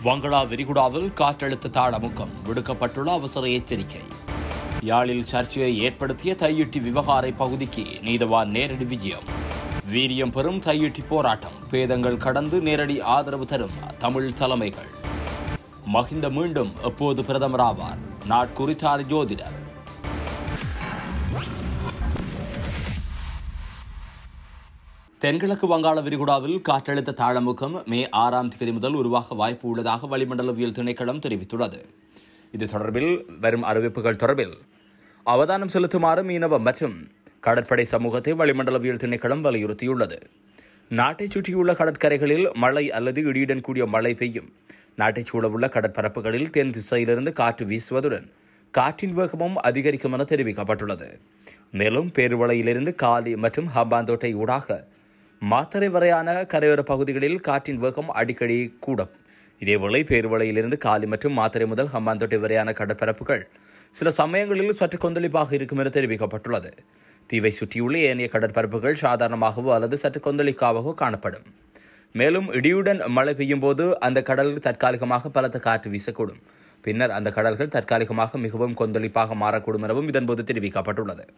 வங்களா விரிகுடாவில் காற்றழுத்த தாழமுக்கம் விடுக்கப்பட்டுள்ள அவசர எச்சரிக்கை. யாழில் சர்ச்சையை ஏற்படுத்திய தையிட்டி விவகார பகுதிக்கு நீதவான் நேரடி விஜயம். வீரியம் பெறும் தையிட்டி போராட்டம், பேதங்கள் கடந்து நேரடி ஆதரவு தரும் தமிழ் தலைமைகள். மஹிந்த மீண்டும் எப்போது பிரதமர் ஆவார்? நாட்குறித்தார் ஜோதிடர். தென்கிழக்கு வங்காள விரிகுடாவில் காற்றழுத்த தாழமுக்கம் மே 6ஆம் தேதி முதல் உருவாக வாய்ப்பு உள்ளதாக வளிமண்டலவியல் திணைக்களம் தெரிவித்துள்ளது. இது தொடர்பில் வரும் அறிவிப்புகள் தொடர்பில் அவதானம் செலுத்துமாறு மீனவ மற்றும் கடற்படை சமூகத்தை வளிமண்டலவியல் திணைக்களம் வலியுறுத்தியுள்ளது. நாட்டைச் சுற்றியுள்ள கடற்கரைகளில் மழை அல்லது இடியுடன் கூடிய மழை பெய்யும். நாட்டைச் சூழவுள்ள கடற்பரப்புகளில் தென் திசையிலிருந்து காற்று வீசுவதுடன் காற்றின் வேகமும் அதிகரிக்கும் என தெரிவிக்கப்பட்டுள்ளது. மேலும் பேருவளையிலிருந்து காலி மற்றும் ஹம்பாந்தோட்டை ஊடாக மாத்தறை வரையான கரையோர பகுதிகளில் காற்றின் வேகம் அடிக்கடி கூடும். இதேவேளை பேருவளையிலிருந்து காலி மற்றும் மாத்தறை முதல் ஹம்பாந்தோட்டை வரையான கடற்பரப்புகள் சில சமயங்களில் சற்று கொந்தளிப்பாக இருக்கும் என தெரிவிக்கப்பட்டுள்ளது. தீவை சுற்றியுள்ள ஏனைய கடற்பரப்புகள் சாதாரணமாகவோ அல்லது சற்று கொந்தளிப்பாகவோ காணப்படும். மேலும் இடியுடன் மழை பெய்யும் போது அந்த கடலில் தற்காலிகமாக பலத்த காற்று வீசக்கூடும். பின்னர் அந்த கடல்கள் தற்காலிகமாக மிகவும் கொந்தளிப்பாக மாறக்கூடும் எனவும் இதன்போது தெரிவிக்கப்பட்டுள்ளது.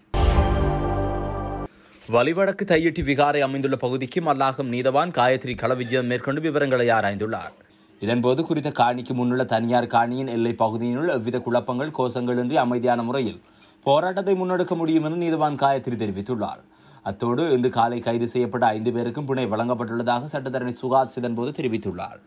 வலிவடக்கு தையிட்டி விகாரை அமைந்துள்ள பகுதிக்கு மல்லாகம் நீதவான் காயத்ரி களவிஜயம் மேற்கொண்டு விவரங்களை ஆராய்ந்துள்ளார். இதன்போது குறித்த காணிக்கு முன்னுள்ள தனியார் காணியின் எல்லை பகுதியினுள் எவ்வித குழப்பங்கள் கோஷங்களின்றி அமைதியான முறையில் போராட்டத்தை முன்னெடுக்க முடியும் என நீதவான் காயத்ரி தெரிவித்துள்ளார். அத்தோடு இன்று காலை கைது செய்யப்பட்ட 5 பேருக்கும் பிணை வழங்கப்பட்டுள்ளதாக சட்டத்தரணி சுகாஸ் இதன்போது தெரிவித்துள்ளார்.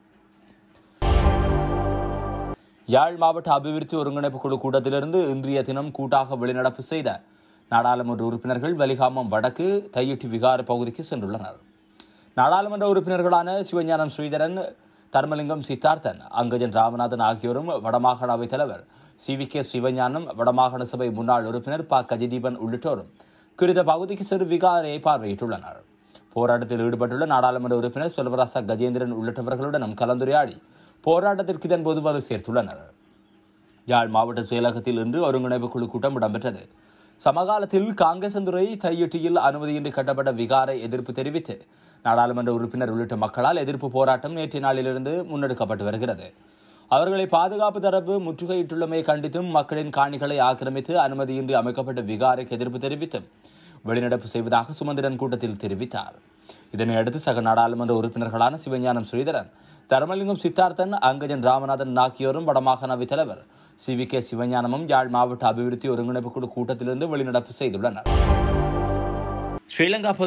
யாழ் மாவட்ட அபிவிருத்தி ஒருங்கிணைப்பு குழு கூட்டத்திலிருந்து இன்றைய தினம் கூட்டாக வெளிநடப்பு செய்த நாடாளுமன்ற உறுப்பினர்கள் வலிகாமம் வடக்கு தையிட்டி விகார பகுதிக்கு சென்றுள்ளனர். நாடாளுமன்ற உறுப்பினர்களான சிவஞானம் ஸ்ரீதரன், தர்மலிங்கம் சித்தார்த்தன், அங்கஜன் ராமநாதன் ஆகியோரும் வடமாகாண அவைத் தலைவர் CVK சிவஞானம், வடமாகாண சபை முன்னாள் உறுப்பினர் ப. கஜதீபன் உள்ளிட்டோரும் குறித்த பகுதிக்கு சென்று விகாரையை பார்வையிட்டுள்ளனர். போராட்டத்தில் ஈடுபட்டுள்ள நாடாளுமன்ற உறுப்பினர் செல்வராசா கஜேந்திரன் உள்ளிட்டவர்களுடனும் கலந்துரையாடி போராட்டத்திற்கு இதன்போது வலு சேர்த்துள்ளனர். யாழ் மாவட்ட செயலகத்தில் இன்று ஒருங்கிணைப்பு குழு கூட்டம் இடம்பெற்றது. சமகாலத்தில் காங்கேசந்துறை தையிட்டியில் அனுமதியின்றி கட்டப்பட்ட விகாரை எதிர்ப்பு தெரிவித்து நாடாளுமன்ற உறுப்பினர் உள்ளிட்ட மக்களால் எதிர்ப்பு போராட்டம் நேற்றைய நாளிலிருந்து முன்னெடுக்கப்பட்டு வருகிறது. அவர்களை பாதுகாப்பு தரப்பு முற்றுகையிட்டுள்ளமை கண்டித்தும் மக்களின் காணிகளை ஆக்கிரமித்து அனுமதியின்றி அமைக்கப்பட்ட விகாரைக்கு எதிர்ப்பு தெரிவித்தும் வெளிநடப்பு செய்வதாக சுமந்திரன் கூட்டத்தில் தெரிவித்தார். இதனையடுத்து சக நாடாளுமன்ற உறுப்பினர்களான சிவஞானம் ஸ்ரீதரன், தர்மலிங்கம் சித்தார்த்தன், அங்கஜன் ராமநாதன் ஆகியோரும் வடமாகாண அவைத் தலைவர் CVK சிவஞானமும் யாழ் மாவட்ட அபிவிருத்தி ஒருங்கிணைப்பு குழு கூட்டத்திலிருந்து வெளிநடப்பு செய்துள்ளனர். ஸ்ரீலங்கா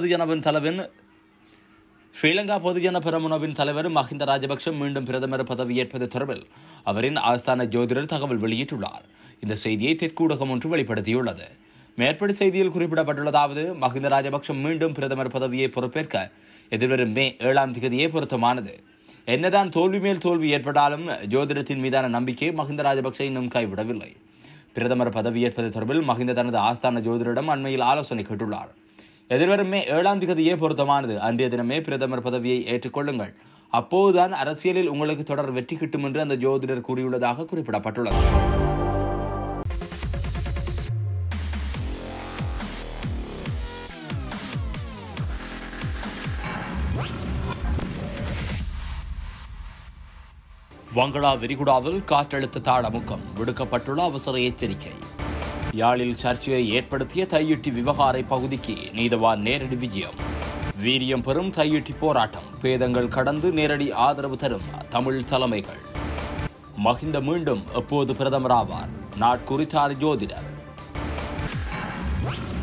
பொதுஜன பெரமுனவின் தலைவர் மஹிந்த ராஜபக்ஷ மீண்டும் பிரதமர் பதவியேற்பது தொடர்பில் அவரின் ஆஸ்தான ஜோதிடர் தகவல் வெளியிட்டுள்ளார். இந்த செய்தியை தெற்கூடகம் ஒன்று வெளிப்படுத்தியுள்ளது. மேற்படி செய்தியில் குறிப்பிடப்பட்டுள்ளதாவது: மஹிந்த ராஜபக்ஷ மீண்டும் பிரதமர் பதவியை பொறுப்பேற்க எதிர்வரும் மே 7ஆம் தேதியே பொருத்தமானது. என்னதான் தோல்வி மேல் தோல்வி ஏற்பட்டாலும் ஜோதிடத்தின் மீதான நம்பிக்கை மஹிந்த ராஜபக்ஷ இன்னும் கைவிடவில்லை. பிரதமர் பதவியேற்பது தொடர்பில் மஹிந்த தனது ஆஸ்தான ஜோதிடரிடம் அண்மையில் ஆலோசனை கேட்டுள்ளார். எதிர்வரும் மே 7ஆம் தேதியே பொருத்தமானது. அன்றைய தினமே பிரதமர் பதவியை ஏற்றுக்கொள்ளுங்கள், அப்போதுதான் அரசியலில் உங்களுக்கு தொடர் வெற்றி கிட்டும் என்று அந்த ஜோதிடர் கூறியுள்ளதாக குறிப்பிடப்பட்டுள்ளது. வங்களா விரிகுடாவில் காற்றழுத்த தாழமுக்கம் விடுக்கப்பட்டுள்ள அவசர எச்சரிக்கை. யாழில் சர்ச்சையை ஏற்படுத்திய தையிட்டி விவகார பகுதிக்கு நீதவான் நேரடி விஜயம். வீரியம் பெறும் தையிட்டி போராட்டம், பேதங்கள் கடந்து நேரடி ஆதரவு தரும் தமிழ் தலைமைகள். மஹிந்த மீண்டும் எப்போது பிரதமர் ஆவார்? நாட்குறித்தார் ஜோதிடர்.